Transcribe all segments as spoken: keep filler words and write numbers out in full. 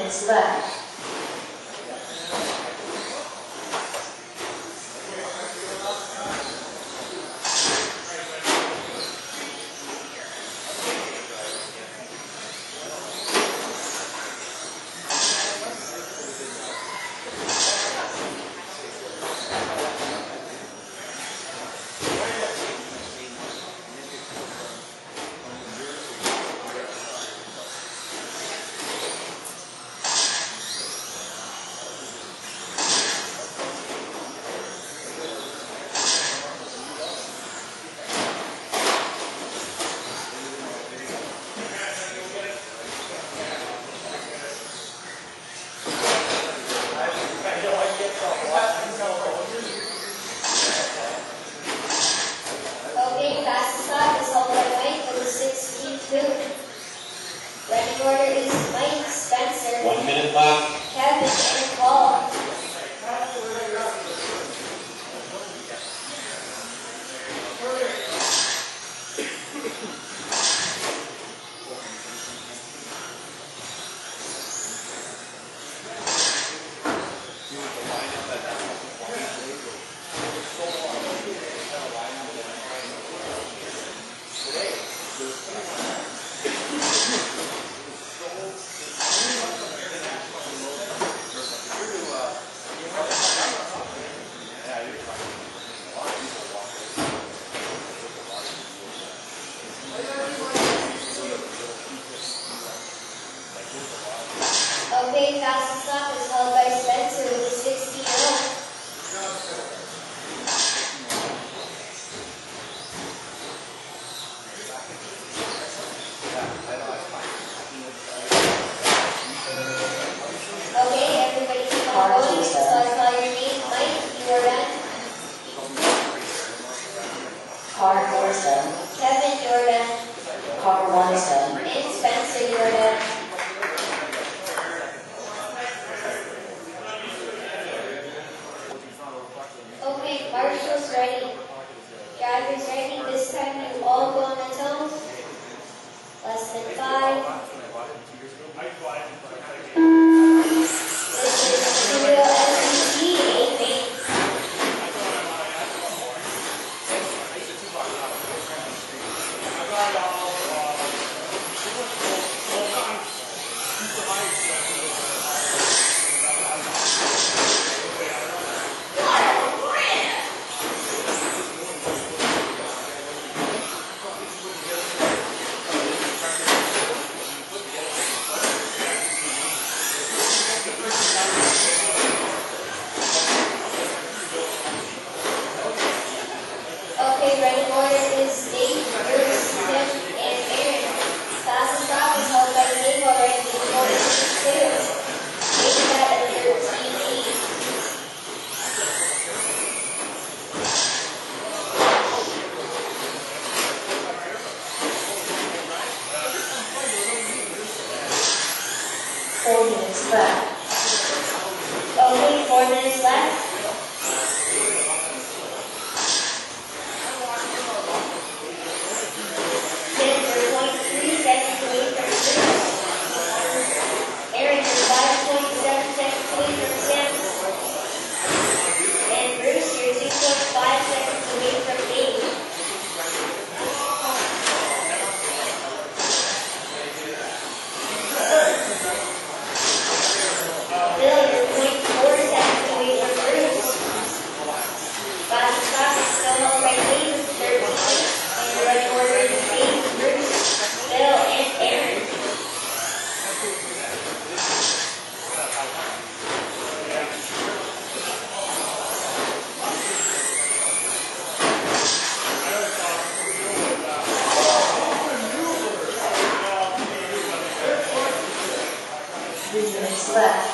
minutes left. One minute left. Kevin and Paul. Okay, fastest lap is held by Spencer with a sixteen oh. Okay, everybody keep on going. So I call your name. Mike, you are done. Car four seven. Kevin, you are done. Car one seven. And Spencer, you are done. Okay, Marshall's ready. Drivers ready. This time you all go on the toes. Less than five. This is the real S C T A B. Okay, running order is Dave, Bruce, Tim, and Aaron. Fastest lap is held by Dave already in forty-six two. Dave had a thirteen eight. Four minutes left. Okay, four minutes left. Aaron is five point seven seconds away from Sam. And Bruce, you're two point five seconds away from Dave. Bill, you're zero point four seconds away from Bruce. Fastest lap is still held by Dave with thirteen. And the running order is Dave, Bruce, Bill, and Aaron. Three minutes left.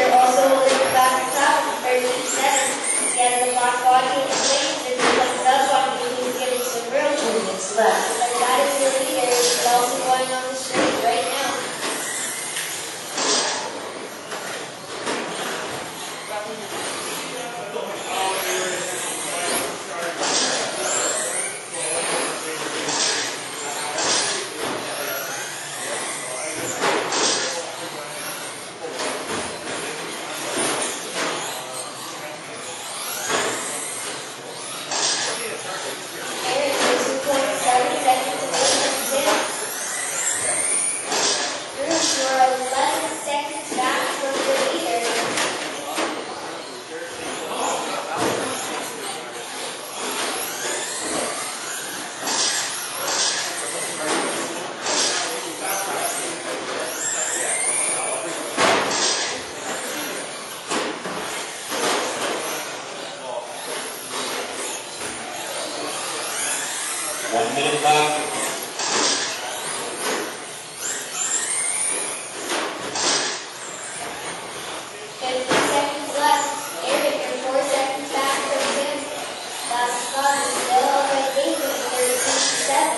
leader, also holding the back top, thirty-seven. He has the black body and wings, and he comes up on me, he's getting some room. Two minutes left. But that is the leader, he's also going on the straight right now. One minute left. fifty seconds left. Eric, you're four seconds back from him. Last spot is still open lead with thirty-seven.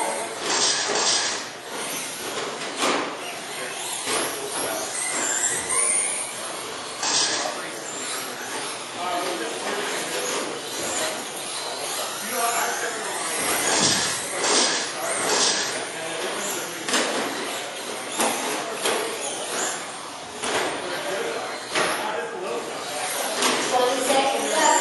twenty seconds left.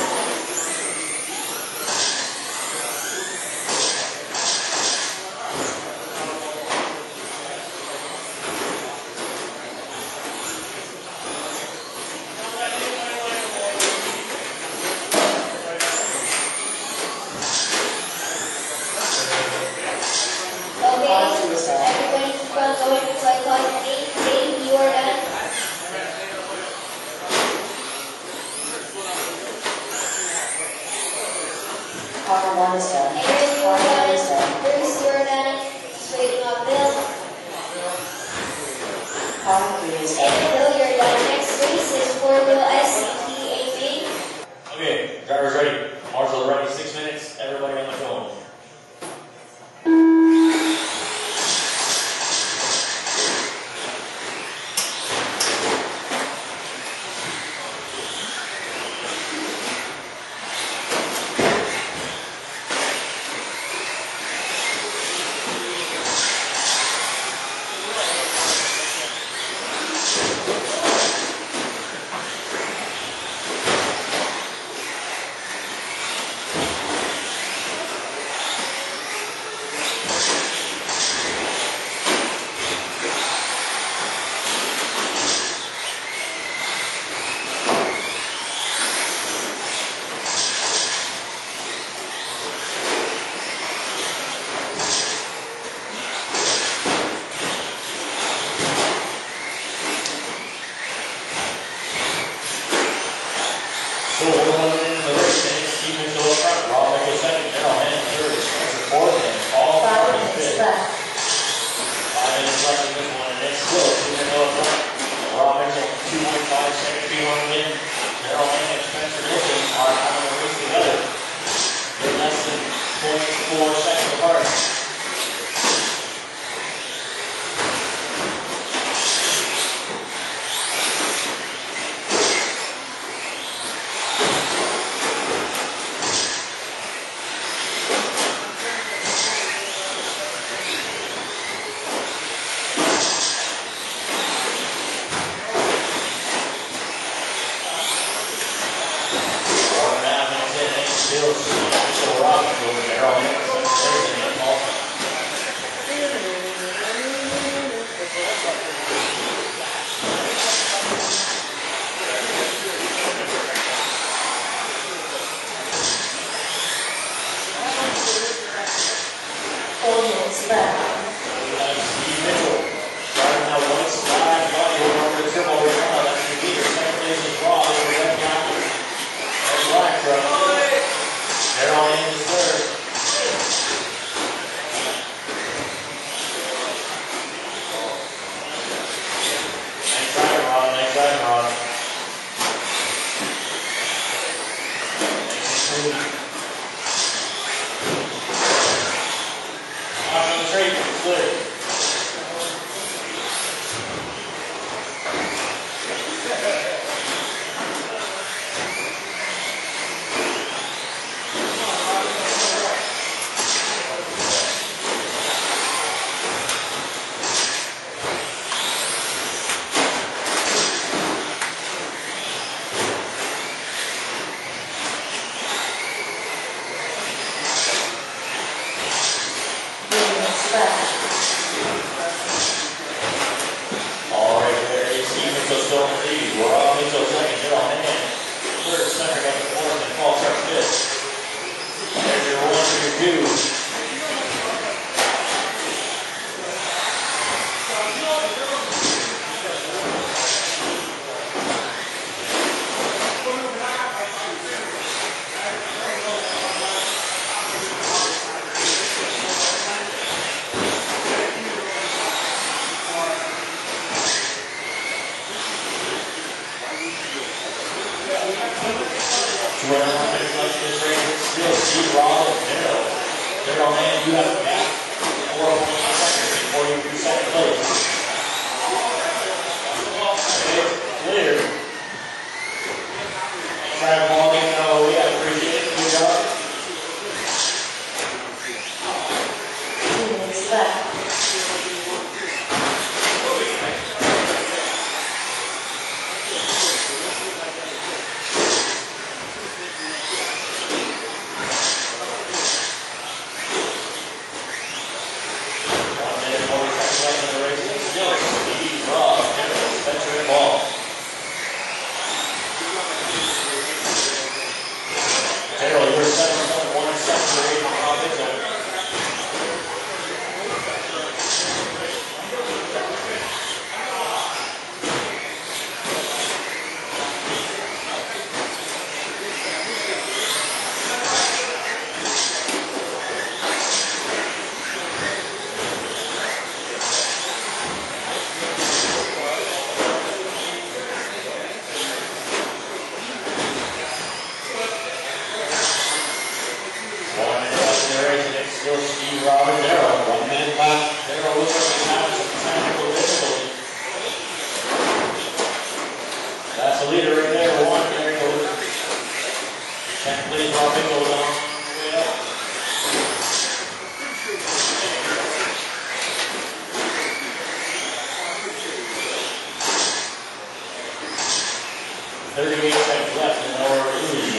Okay, everybody keep on going until I call your name. Dave, you are done. Car one is done. Aaron, you Car are two is done. done. Bruce, you are done. Just waiting on Bill. Car three is done. And Bill, you're done. Next race is four-wheel S C T A B. Okay, drivers ready. Marshall ready. Six minutes. Everybody on the phone. So we're going in the race, and Steve Mitchell up front, Rob Michael second, Daryl Hannon third, Spencer fourth, and Paul Five Martin minutes fifth. left. Five minutes left in this one, and it's still Steve Mitchell up front. Rob Mitchell two point five seconds behind him. Daryl Hannon and Spencer Nielsen are having a race together. They're less than zero point four seconds apart. Four minutes left. Steve Mitchell driving that white slide body over the turbo right now. That's the leader. Second place is Rob. It's the red captain. That's black truck. They're on in the third. Nice driving, Rob. Nice driving, Rob. Whoever wants to finish this race, it's still Steve Ross and Daryl. Daryl, man, you have a gap. Four point seconds before you reach second place. It's clear. Try to ball in out of the way. I appreciate it. Good job. Two minutes left. thirty-eight seconds left in our lead.